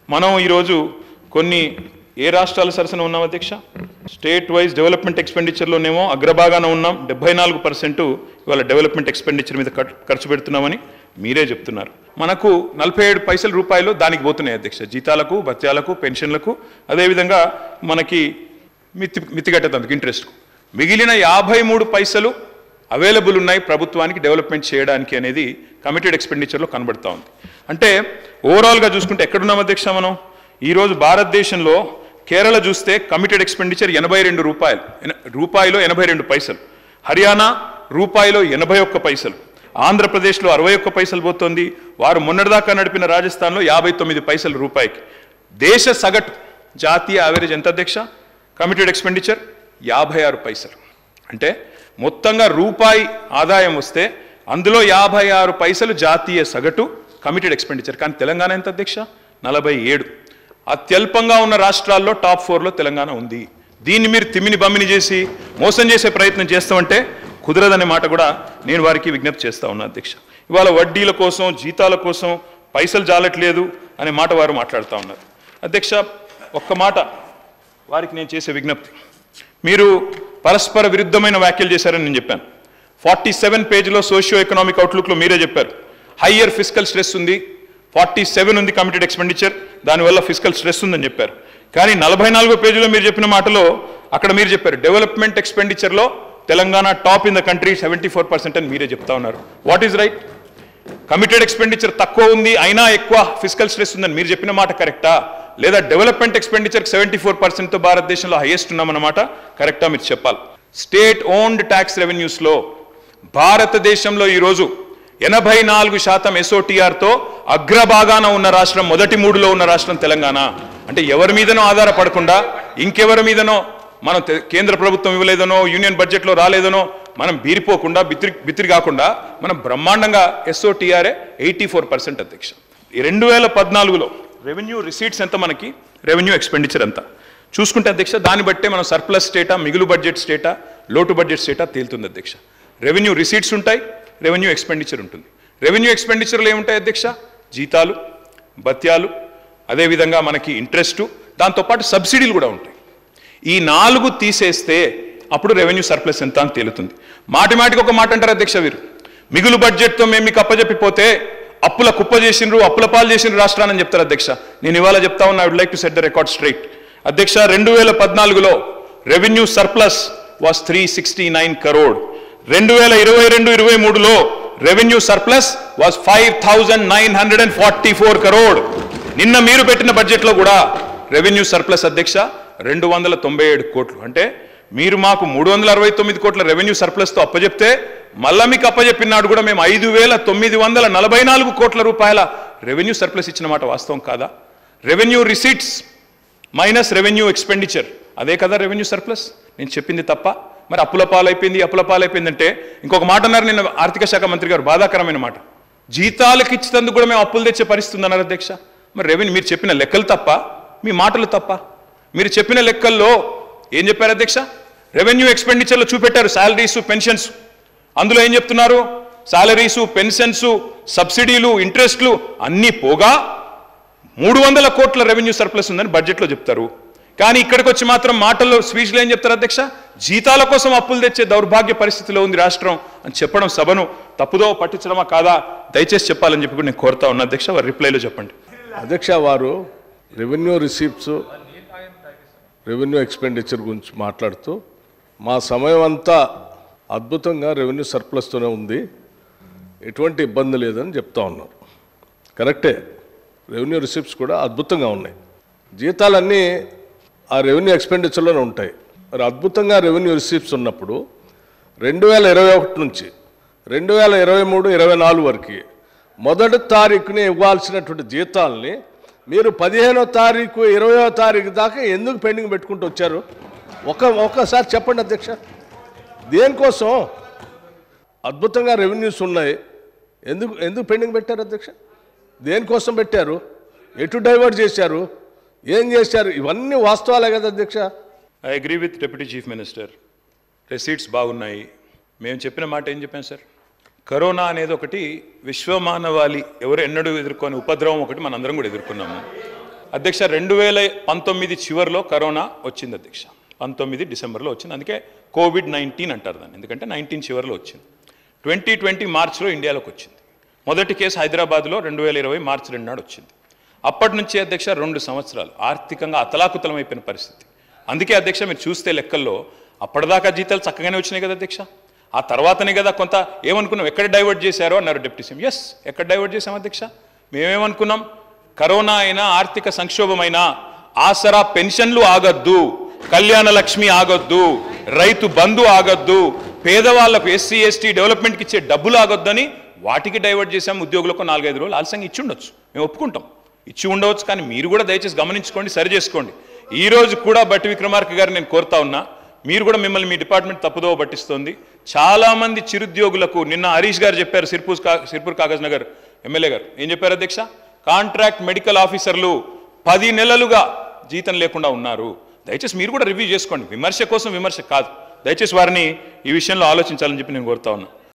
మనం ఈరోజు కొన్ని ఏ రాష్ట్రాల సరసన ఉన్నాం అధ్యక్ష? స్టేట్ వైజ్ డెవలప్మెంట్ ఎక్స్పెండిచర్లోనేమో అగ్రభాగాన ఉన్నాం. 74% ఇవాళ డెవలప్మెంట్ ఎక్స్పెండిచర్ మీద ఖర్చు పెడుతున్నామని మీరే చెప్తున్నారు. మనకు 47 పైసల రూపాయలు దానికి పోతున్నాయి అధ్యక్ష, జీతాలకు, భత్యాలకు, పెన్షన్లకు, అదేవిధంగా మనకి మితిగట్టేందుకు ఇంట్రెస్ట్కు. మిగిలిన 53 పైసలు అవైలబుల్ ఉన్నాయి ప్రభుత్వానికి డెవలప్మెంట్ చేయడానికి అనేది కమిటెడ్ ఎక్స్పెండిచర్లో కనబడుతూ ఉంది. అంటే ఓవరాల్గా చూసుకుంటే ఎక్కడున్నాం అధ్యక్ష మనం? ఈరోజు భారతదేశంలో కేరళ చూస్తే కమిటెడ్ ఎక్స్పెండిచర్ 82 రూపాయలు 82 పైసలు, హర్యానా రూపాయలో 81 పైసలు, ఆంధ్రప్రదేశ్లో 61 పైసలు పోతుంది. వారు మొన్నటిదాకా నడిపిన రాజస్థాన్లో 59 పైసలు రూపాయికి. దేశ సగటు జాతీయ యావరేజ్ ఎంత అధ్యక్ష? కమిటెడ్ ఎక్స్పెండిచర్ 56 పైసలు. అంటే మొత్తంగా రూపాయి ఆదాయం వస్తే అందులో 56 పైసలు జాతీయ సగటు కమిటెడ్ ఎక్స్పెండిచర్. కానీ తెలంగాణ ఎంత అధ్యక్ష? 47. అత్యల్పంగా ఉన్న రాష్ట్రాల్లో టాప్ 4లో తెలంగాణ ఉంది. దీన్ని మీరు తిమ్మిని బమ్మిని చేసి మోసం చేసే ప్రయత్నం చేస్తామంటే కుదరదనే మాట కూడా నేను వారికి విజ్ఞప్తి చేస్తా ఉన్నా అధ్యక్ష. ఇవాళ వడ్డీల కోసం, జీతాల కోసం పైసలు జాలట్లేదు అనే మాట వారు మాట్లాడుతూ ఉన్నారు. అధ్యక్ష, ఒక్క మాట వారికి నేను చేసే విజ్ఞప్తి, మీరు పరస్పర విరుద్ధమైన వ్యాఖ్యలు చేశారని నేను చెప్పాను. 47 పేజీలో సోషియో ఎకనామిక్ అవుట్లుక్లో మీరే చెప్పారు హయ్యర్ ఫిజికల్ స్ట్రెస్ ఉంది, 47 ఉంది కమిటెడ్ ఎక్స్పెండిచర్, దానివల్ల ఫిజికల్ స్ట్రెస్ ఉందని చెప్పారు. కానీ 44 పేజీలో మీరు చెప్పిన మాటలో అక్కడ మీరు చెప్పారు డెవలప్మెంట్ ఎక్స్పెండిచర్లో Telangana top in the country 74% అని మీరే చెప్తా ఉన్నారు. What is right? Committed expenditure తక్కువ ఉంది అయినా ఎక్కువ ఫిజికల్ స్ట్రెస్ ఉందని మీరు చెప్పిన మాట కరెక్టా? లేదా డెవలప్మెంట్ ఎక్స్పెండిచర్ 74%తో భారతదేశంలో హైయెస్ట్ ఉన్నామన్నమాట కరెక్టా? మీరు చెప్పాలి. స్టేట్ ఓన్డ్ ట్యాక్స్ రెవెన్యూస్లో భారతదేశంలో ఈరోజు 84% SOTRతో అగ్రభాగాన ఉన్న రాష్ట్రం, మొదటి 3లో ఉన్న రాష్ట్రం తెలంగాణ. అంటే ఎవరి మీదనో ఆధారపడకుండా, ఇంకెవరి మీదనో మనం కేంద్ర ప్రభుత్వం ఇవ్వలేదనో, యూనియన్ బడ్జెట్లో రాలేదనో మనం బీరిపోకుండా, బిత్తిరి కాకుండా మనం బ్రహ్మాండంగా SOTRే 84% అధ్యక్ష. 2014లో రెవెన్యూ రిసీట్స్ ఎంత, మనకి రెవెన్యూ ఎక్స్పెండిచర్ ఎంత చూసుకుంటే అధ్యక్ష, దాన్ని బట్టే మనం సర్ప్లస్ స్టేటా, మిగులు బడ్జెట్ స్టేటా, లోటు బడ్జెట్ స్టేటా తేలుతుంది అధ్యక్ష. రెవెన్యూ రిసీట్స్ ఉంటాయి, రెవెన్యూ ఎక్స్పెండిచర్ ఉంటుంది. రెవెన్యూ ఎక్స్పెండిచర్లు ఏముంటాయి అధ్యక్ష? జీతాలు, భత్యాలు, అదేవిధంగా మనకి ఇంట్రెస్టు, దాంతోపాటు సబ్సిడీలు కూడా ఉంటాయి. ఈ 4 తీసేస్తే అప్పుడు రెవెన్యూ సర్ప్లస్ ఎంత అని తేలుతుంది. మాటికి ఒక మాట అంటారు అధ్యక్ష, వీరు మిగులు బడ్జెట్తో మేము మీకు అప్పజెప్పిపోతే అప్పుల కుప్ప చేసిండ్రు, అప్పుల పాలు చేసిండ్రు రాష్ట్రాన్ని చెప్తారు అధ్యక్ష. నేను ఇవాళ చెప్తా ఉన్నా, I would like to set the record straight అధ్యక్ష. 2014లో రెవెన్యూ సర్ప్లస్ వాస్ 369 crore. 2022-23లో రెవెన్యూ సర్ప్లస్ వాస్ 5944 crore. నిన్న మీరు పెట్టిన బడ్జెట్లో కూడా రెవెన్యూ సర్ప్లస్ అధ్యక్ష 297 కోట్లు. అంటే మీరు మాకు 369 కోట్ల రెవెన్యూ సర్ప్లస్తో అప్పచెప్తే మళ్ళా మీకు అప్పచెప్పినాడు కూడా మేము 5944 కోట్ల రూపాయల రెవెన్యూ సర్ప్లస్ ఇచ్చిన మాట వాస్తవం కాదా? Revenue receipts minus revenue expenditure, అదే కదా రెవెన్యూ సర్ప్లస్. నేను చెప్పింది తప్ప? మరి అప్పుల పాలైపోయిందంటే ఇంకొక మాట అన్నారు నిన్న ఆర్థిక శాఖ మంత్రి గారు, బాధాకరమైన మాట. జీతాలకు ఇచ్చినందుకు కూడా మేము అప్పులు తెచ్చే పరిస్థితి అన్నారు అధ్యక్ష. మరి రెవెన్యూ మీరు చెప్పిన లెక్కలు తప్ప, మీ మాటలు తప్ప? మీరు చెప్పిన లెక్కల్లో ఏం చెప్పారు అధ్యక్ష? రెవెన్యూ ఎక్స్పెండిచర్లో చూపెట్టారు శాలరీస్, పెన్షన్స్. అందులో ఏం చెప్తున్నారు? శాలరీసు, పెన్షన్స్, సబ్సిడీలు, ఇంట్రెస్ట్లు అన్నీ పోగా 300 కోట్ల రెవెన్యూ సర్ప్లస్ ఉందని బడ్జెట్లో చెప్తారు. కానీ ఇక్కడికి వచ్చి మాత్రం మాటల్లో, స్పీచ్లో ఏం చెప్తారు అధ్యక్ష? జీతాల కోసం అప్పులు తెచ్చే దౌర్భాగ్య పరిస్థితిలో ఉంది రాష్ట్రం అని చెప్పడం సభను తప్పుదో పట్టించడమా కాదా? దయచేసి చెప్పాలని చెప్పి నేను కోరుతా ఉన్నా అధ్యక్ష. వారి రిప్లైలో చెప్పండి అధ్యక్ష. వారు రెవెన్యూ రిసీప్ట్స్, రెవెన్యూ ఎక్స్పెండిచర్ గురించి మాట్లాడుతూ మా సమయం అంతా అద్భుతంగా రెవెన్యూ సర్ప్లస్తోనే ఉంది, ఎటువంటి ఇబ్బంది లేదని చెప్తా ఉన్నారు. కరెక్టే, రెవెన్యూ రిసీప్ట్స్ కూడా అద్భుతంగా ఉన్నాయి. జీతాలన్నీ ఆ రెవెన్యూ ఎక్స్పెండిచర్లోనే ఉంటాయి. మరి అద్భుతంగా రెవెన్యూ రిసీప్ట్స్ ఉన్నప్పుడు 2021 నుంచి 2023-24 వరకు మొదటి తారీఖుని ఇవ్వాల్సినటువంటి జీతాలని మీరు 15వ తారీఖు 20వ తారీఖు దాకా ఎందుకు పెండింగ్ పెట్టుకుంటూ వచ్చారు? ఒక్కసారి చెప్పండి అధ్యక్ష. దేనికోసం? అద్భుతంగా రెవెన్యూస్ ఉన్నాయి, ఎందుకు పెండింగ్ పెట్టారు అధ్యక్ష? దేనికోసం పెట్టారు? ఎటు డైవర్ట్ చేశారు? ఏం చేశారు? ఇవన్నీ వాస్తవాలే కదా అధ్యక్ష. I agree with deputy chief minister. Receipts బాగున్నాయి. మేము చెప్పిన మాట ఏం చెప్పాం సార్? కరోనా అనేది ఒకటి విశ్వమానవాళి ఎవరు ఎన్నడూ ఎదుర్కొని ఉపద్రవం ఒకటి మనందరం కూడా ఎదుర్కొన్నాము. అధ్యక్ష 2019 చివరిలో కరోనా వచ్చింది అధ్యక్ష. 19 డిసెంబర్లో వచ్చింది. అందుకే కోవిడ్-19 అంటారు దాన్ని, ఎందుకంటే 19 చివరిలో వచ్చింది. 2020 మార్చిలో ఇండియాలోకి వచ్చింది. మొదటి కేసు హైదరాబాద్లో 2020 మార్చి 2 నాడు వచ్చింది. అప్పటి నుంచి అధ్యక్ష 2 సంవత్సరాలు ఆర్థికంగా అతలాకుతలమైపోయిన పరిస్థితి. అందుకే అధ్యక్ష మీరు చూస్తే లెక్కల్లో అప్పటిదాకా జీతాలు చక్కగానే వచ్చినాయి కదా అధ్యక్ష. ఆ తర్వాతనే కదా కొంత ఏమనుకున్నాం, ఎక్కడ డైవర్ట్ చేశారో అన్నారు డిప్యూటీ సీఎం. ఎస్, ఎక్కడ డైవర్ట్ చేశాం అధ్యక్ష? మేమేమనుకున్నాం, కరోనా అయినా ఆర్థిక సంక్షోభమైనా ఆసరా పెన్షన్లు ఆగొద్దు, కళ్యాణ లక్ష్మి ఆగొద్దు, రైతు బంధు ఆగొద్దు, పేదవాళ్లకు ఎస్సీ ఎస్టీ డెవలప్మెంట్కి ఇచ్చే డబ్బులు ఆగొద్దని వాటికి డైవర్ట్ చేశాం. ఉద్యోగులకు 4-5 రోజులు ఆలస్యంగా ఇచ్చి ఉండొచ్చు, మేము ఒప్పుకుంటాం, ఇచ్చి ఉండవచ్చు. కానీ మీరు కూడా దయచేసి గమనించుకోండి, సరి చేసుకోండి. ఈ రోజు కూడా బట్టి విక్రమార్క గారు నేను కోరుతా ఉన్నా, మీరు కూడా మిమ్మల్ని మీ డిపార్ట్మెంట్ తప్పుదోవ పట్టిస్తోంది. చాలామంది చిరుద్యోగులకు నిన్న హరీష్ గారు చెప్పారు, సిర్పూర్ కాగజ్ నగర్ ఎమ్మెల్యే గారు ఏం చెప్పారు అధ్యక్ష, కాంట్రాక్ట్ మెడికల్ ఆఫీసర్లు 10 నెలలుగా జీతం లేకుండా ఉన్నారు. దయచేసి మీరు కూడా రివ్యూ చేసుకోండి, విమర్శ కోసం విమర్శ కాదు. దయచేసి వారిని ఈ విషయంలో ఆలోచించాలని చెప్పి నేను కోరుతా ఉన్నా.